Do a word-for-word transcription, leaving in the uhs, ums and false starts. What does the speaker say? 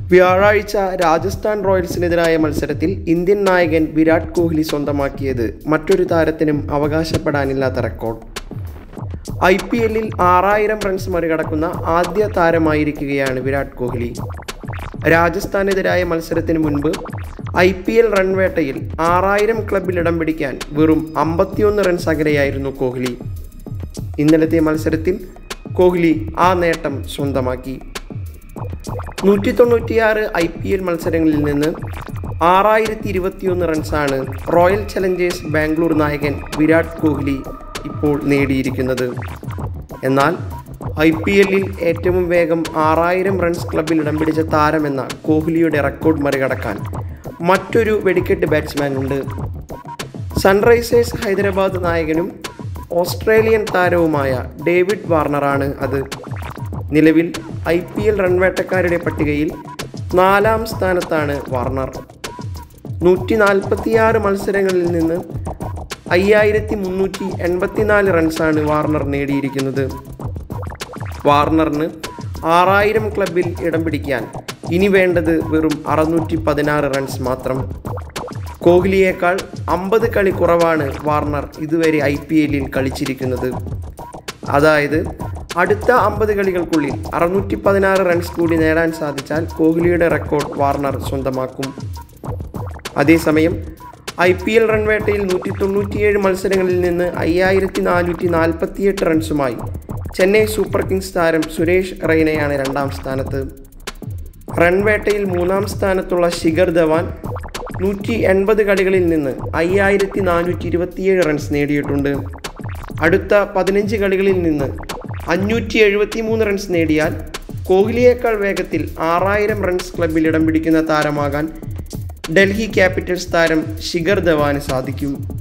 വ്യാഴാഴ്ച രാജസ്ഥാൻ റോയൽസിനെതിരായ മത്സരത്തിൽ ഇന്ത്യൻ നായകൻ വിരാട് കോഹ്ലി സ്വന്തമാക്കിയത് മറ്റൊരു താരത്തിനും അവകാശപ്പെടാനില്ലാത്ത റെക്കോർഡ്. ഐ പി എല്ലിൽ ആറായിരം റൺസ് മറികടക്കുന്ന ആദ്യ താരമായിരിക്കുകയാണ് വിരാട് കോഹ്ലി. രാജസ്ഥാനെതിരായ മത്സരത്തിന് മുൻപ് ഐ പി എൽ റൺവേട്ടയിൽ ആറായിരം ക്ലബിൽ ഇടം പിടിക്കാൻ വെറും അമ്പത്തിയൊന്ന് റൺസ് അകലെയായിരുന്നു കോഹ്ലി. ഇന്നലത്തെ മത്സരത്തിൽ കോഹ്ലി ആ നേട്ടം സ്വന്തമാക്കി. നൂറ്റി തൊണ്ണൂറ്റിയാറ് ഐ പി എൽ മത്സരങ്ങളിൽ നിന്ന് ആറായിരത്തി ഇരുപത്തിയൊന്ന് റൺസാണ് റോയൽ ചലഞ്ചേഴ്സ് ബാംഗ്ലൂർ നായകൻ വിരാട് കോഹ്ലി ഇപ്പോൾ നേടിയിരിക്കുന്നത്. എന്നാൽ ഐ പി എല്ലിൽ ഏറ്റവും വേഗം ആറായിരം റൺസ് ക്ലബിൽ ഇടം പിടിച്ച താരമെന്ന കോഹ്ലിയുടെ റെക്കോർഡ് മറികടക്കാൻ മറ്റൊരു വെടിക്കെട്ട് ബാറ്റ്സ്മാൻ ഉണ്ട്. സൺറൈസേഴ്സ് ഹൈദരാബാദ് നായകനും ഓസ്ട്രേലിയൻ താരവുമായ ഡേവിഡ് വാർണറാണ് അത്. നിലവിൽ ഐ പി എൽ റൺവേട്ടക്കാരുടെ പട്ടികയിൽ നാലാം സ്ഥാനത്താണ് വാർണർ. നൂറ്റി നാൽപ്പത്തിയാറ് മത്സരങ്ങളിൽ നിന്ന് അയ്യായിരത്തി മുന്നൂറ്റി എൺപത്തിനാല് റൺസാണ് വാർണർ നേടിയിരിക്കുന്നത്. വാർണറിന് ആറായിരം ക്ലബിൽ ഇടം പിടിക്കാൻ ഇനി വേണ്ടത് വെറും അറുന്നൂറ്റി പതിനാറ് റൺസ് മാത്രം. കോഹ്ലിയേക്കാൾ അമ്പത് കളി കുറവാണ് വാർണർ ഇതുവരെ ഐ പി എല്ലിൽ കളിച്ചിരിക്കുന്നത്. അതായത് അടുത്ത അമ്പത് കളികൾക്കുള്ളിൽ അറുന്നൂറ്റി പതിനാറ് റൺസ് കൂടി നേടാൻ സാധിച്ചാൽ കോഹ്ലിയുടെ റെക്കോർഡ് വാർണർ സ്വന്തമാക്കും. അതേസമയം ഐ പി എൽ റൺവേട്ടയിൽ നൂറ്റി തൊണ്ണൂറ്റിയേഴ് മത്സരങ്ങളിൽ നിന്ന് അയ്യായിരത്തി നാനൂറ്റി നാൽപ്പത്തിയെട്ട് റൺസുമായി ചെന്നൈ സൂപ്പർ കിങ്സ് താരം സുരേഷ് റെയ്നയാണ് രണ്ടാം സ്ഥാനത്ത്. റൺവേട്ടയിൽ മൂന്നാം സ്ഥാനത്തുള്ള ശിഖർ ധവാൻ നൂറ്റി എൺപത് കളികളിൽ നിന്ന് അയ്യായിരത്തി നാനൂറ്റി ഇരുപത്തിയേഴ് റൺസ് നേടിയിട്ടുണ്ട്. അടുത്ത പതിനഞ്ച് കളികളിൽ നിന്ന് അഞ്ഞൂറ്റി എഴുപത്തി മൂന്ന് റൺസ് നേടിയാൽ കോഹ്ലിയേക്കാൾ വേഗത്തിൽ ആറായിരം റൺസ് ക്ലബിൽ ഇടം പിടിക്കുന്ന താരമാകാൻ ഡൽഹി ക്യാപിറ്റൽസ് താരം ശിഖർ ധവാന് സാധിക്കും.